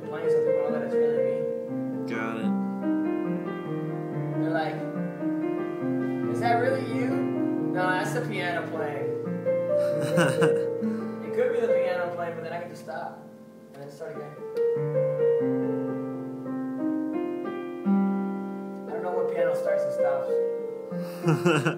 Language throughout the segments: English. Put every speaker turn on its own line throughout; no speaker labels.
playing something, but all that is really me.
Got it.
They're like, is that really you? No, that's the piano playing. It could be the piano playing, but then I can just stop and then start again. I don't know what piano starts and stops.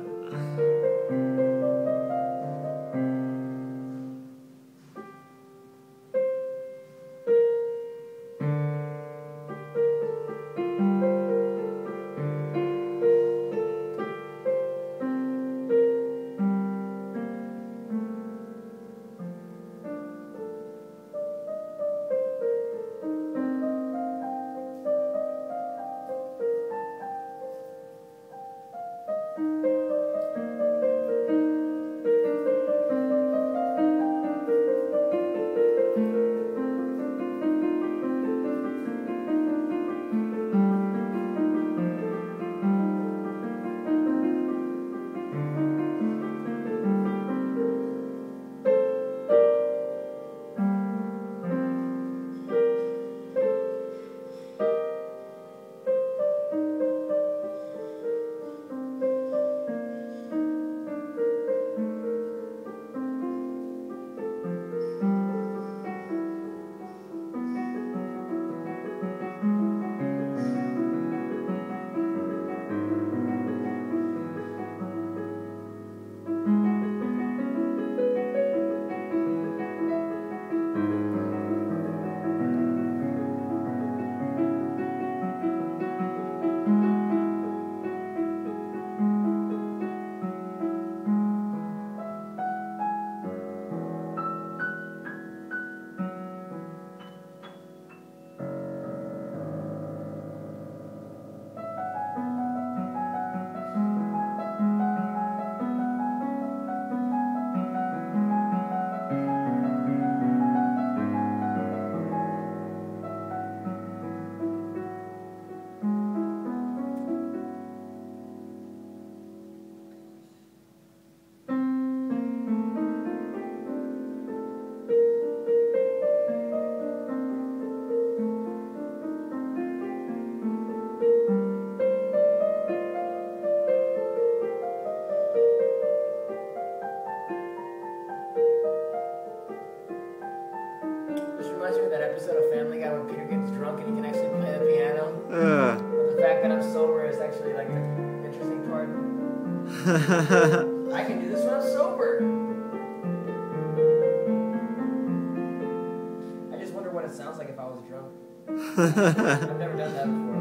That episode of Family Guy when Peter gets drunk and he can actually play the piano. But the fact that I'm sober is actually like the interesting part. I can do this when I'm sober. I just wonder what it sounds like if I was drunk. I've never done that before.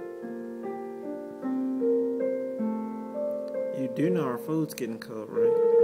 You do know our food's getting cold, right?